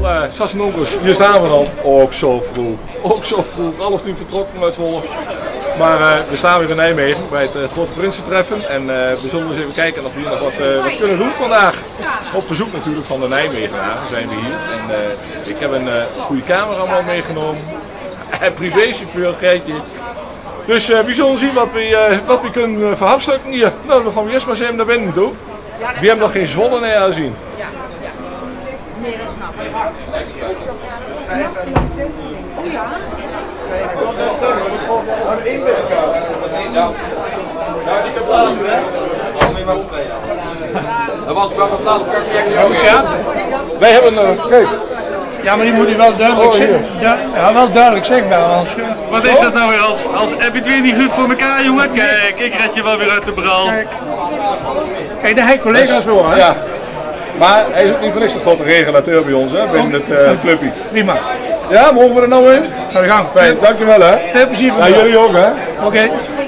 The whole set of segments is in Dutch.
Sassenonkel's, hier staan we dan. Ook zo vroeg. Ook zo vroeg. 11:30 vertrokken uit Zwolle. Maar we staan weer in Nijmegen bij het Grote Prinsentreffen. En we zullen eens even kijken of we hier nog wat kunnen doen vandaag. Op verzoek natuurlijk van de Nijmegenaren zijn we hier. En ik heb een goede cameraman meegenomen. En privéchauffeur, Geertje. Dus we zullen zien wat we kunnen verhapstukken hier. Nou, dan gaan we eerst maar eens even naar binnen toe. We hebben nog geen Zwolle naar zien. Nee, dat snap ik. Oh ja? Dat was wel verteld, Ja, wij hebben kijk. Ja, maar die moet hij wel duidelijk zeggen. Ja, wel duidelijk zeggen. Wat is dat nou weer als heb je het weer niet goed voor elkaar, jongen? Kijk, ik red je wel weer uit de brand. Kijk, daar heb je collega's voor, hè? Ja. Maar hij is ook niet voor niks de grote regulateur bij ons, hè, binnen het clubje. Prima. Ja, mogen we er nou in? Ga je gang. Fijn, dankjewel hè. Veel plezier van jullie ook hè. Oké.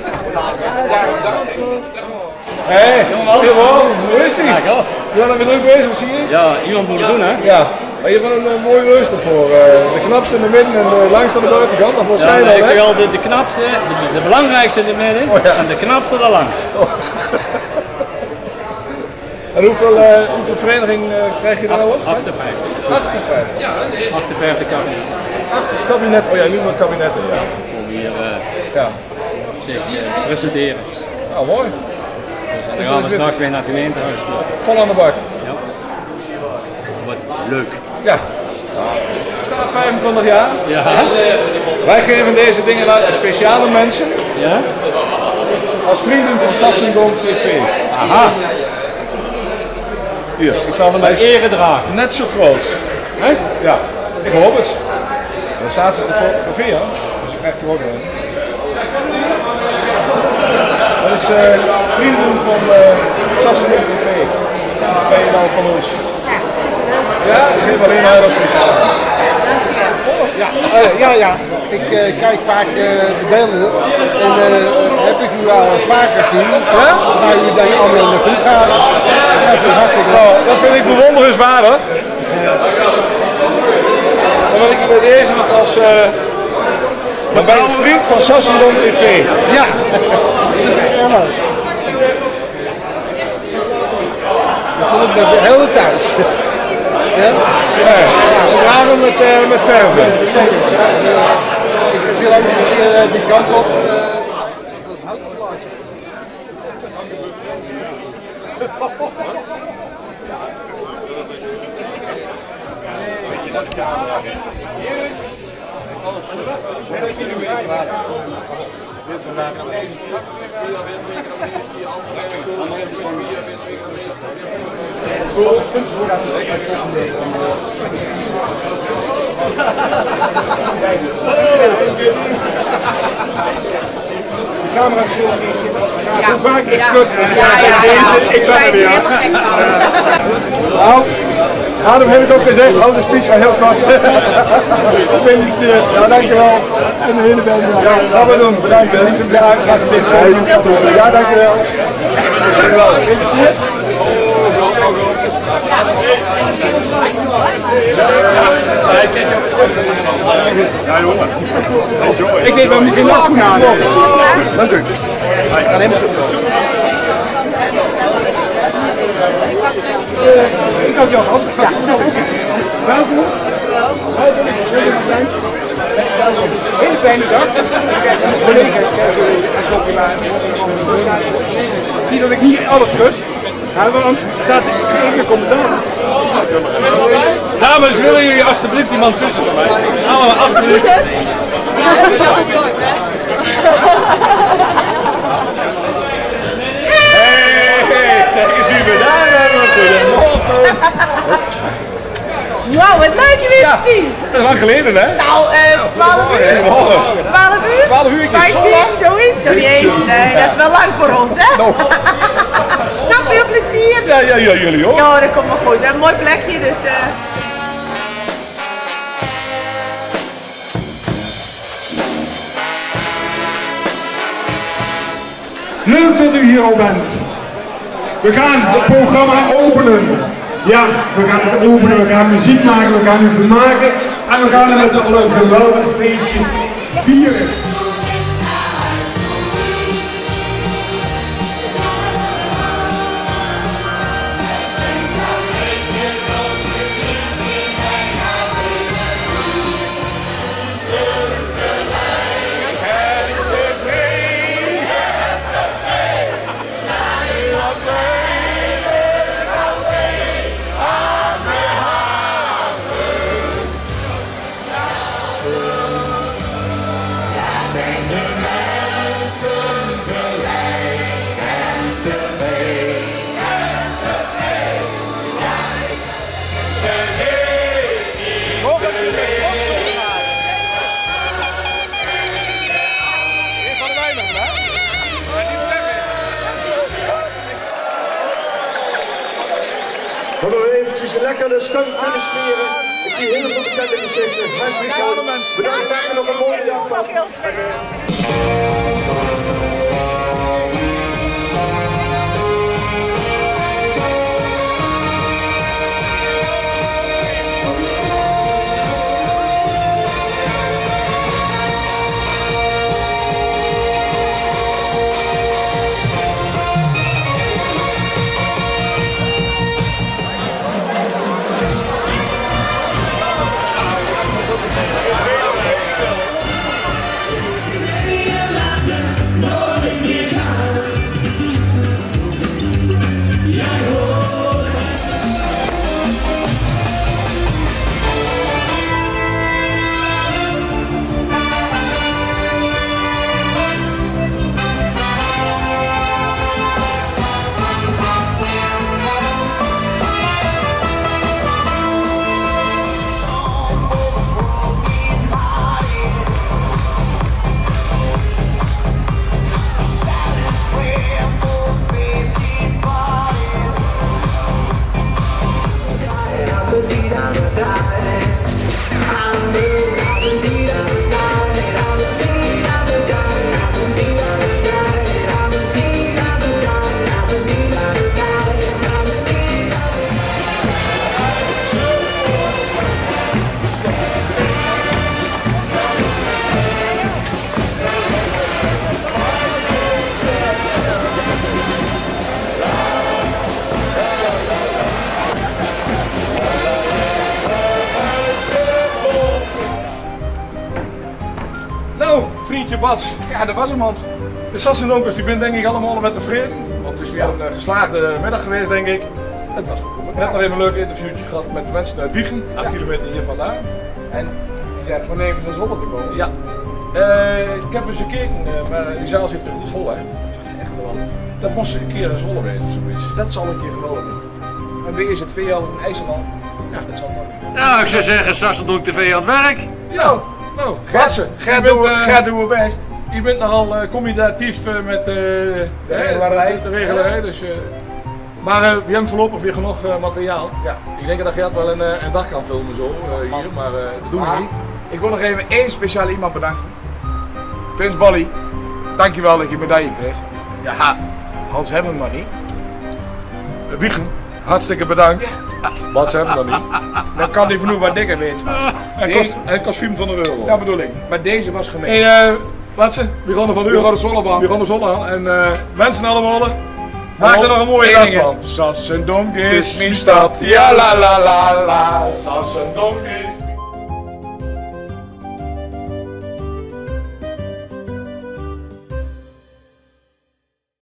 Hé, gewoon, hoe is die? Ja, dan weer druk bezig, zie je? Ja, iemand moet het doen hè? Ja. Maar je hebt een mooie reus ervoor. De knapste in de midden en de langste aan de buitenkant. Dat wordt Ja, ik zeg altijd de knapste, de belangrijkste in het midden en de knapste daar langs. En hoeveel vereniging krijg je dan nou? 58. 58? Ja, nee. 58 kabinet. 80 kabinet, oh ja, nu met kabinetten, ja. Om hier zich presenteren. Nou, mooi. Dus dan gaan we straks weer naar het gemeentehuis. Vol aan de bak. Ja. Dat wordt leuk. Ja. Ik sta 25 jaar. Ja. Wij geven deze dingen uit aan speciale mensen. Ja. Als vrienden van Sassendonk TV. Aha. Hier, ik zal hem bij ere dragen. Net zo groot. He? Ja, ik hoop het. Dan staat ze te fotograferen, dus ik krijg er ook een. Dat is vrienden van Sassendonk TV. Dat ben je dan van ons. Ja, ik geef alleen maar dat speciaal. Ja. Ik kijk vaak de beelden en heb ik u al een paar keer gezien. Ja? Waar jullie dan allemaal naartoe gaan. Dat vind ik bewonderenswaardig. Dan wil ik u bij deze nog als bij een vriend van Sassendonk TV. Ja, dat vind ik heel leuk. Dan voel ik me heel thuis. Ja? We dragen met verven. Ik wil ook die kant op. De camera is Ja. hoe vaak ik Ja. plus. Ik ben er weer. Nou, daarom heb ik ook gezegd, hou de speech wel heel kort. Gefeliciteerd. Ja, dankjewel. En de hele band. Ja, gaan we doen. Bedankt. Ja, dankjewel. Dankjewel. Gefeliciteerd. Ja jongen, enjoy. Ik weet wel niet geen afschoen aan. Dank u. Ik had jou gehad. Welkom. Hele fijne dag. Collega's zie dat ik niet alles kus. Want staat er strenge commentaar. Dames, willen jullie alstublieft iemand tussen bij mij? Nou, alstublieft. Hey, kijk eens wie we daar hebben. Goedemorgen. Wauw, wat leuk je weer te zien. Dat is lang geleden, hè? Nou, 12 uur. Goedemorgen. 12 uur? 12 uur. 15, zoiets. Nog niet eens. Nee, dat is wel lang voor ons, hè? Nou, veel plezier. Ja, jullie ook. Ja, dat komt wel goed. We hebben een mooi plekje, dus... Leuk dat u hier al bent. We gaan het programma openen. Ja, we gaan het openen, we gaan muziek maken, we gaan u vermaken en we gaan er met z'n allen een geweldig feestje vieren. Hadden we eventjes lekker de stank kunnen smeren. Ik zie heel veel bekende gezichten. Mensen, bedankt, maak er nog een mooie dag van. Nou, vriendje Bas, ja dat was hem Hans. De Sassendonkers die ben denk ik allemaal met tevreden. Want het is weer een geslaagde middag geweest denk ik. Het was net nog even een leuk interviewtje gehad met de mensen uit Wijchen, 8 kilometer hier vandaan. En die zijn voornemens naar Zwolle te komen. Ja, ik heb eens gekeken, maar die zaal zit er goed vol hè. Echt geweldig. Dat moest een keer in Zwolle wezen, zoiets. Dat zal een keer geweldig zijn. En weer is het VL in IJsland. Ja, dat zal wel. Nou, ik zou zeggen, Sassendonk TV aan het werk. Ja, nou, Gert doen we best. Je bent nogal combinatief met de regelarij. Dus, maar we hebben voorlopig weer genoeg materiaal. Ja. Ik denk dat Gert wel een dag kan filmen zo hier, maar dat doen we niet. Ik wil nog even één speciale iemand bedanken. Prins Bolly, dankjewel dat je medaille kreeg. Ja, Hans hebben we maar niet. Wijchen, hartstikke bedankt. Wat hebben we dan niet? Dat kan niet genoeg wat dikker weet. Het kost 25 €. Dat bedoel ik, maar deze was gemeen. Hey, Watsen, we gaan er van u. We gaan de Zwolle aan. We gaan de Zwolle aan. En mensen allemaal, maak er nog een mooie dag van. Sassendonk is mijn stad. Ja la la la la. Sassendonk is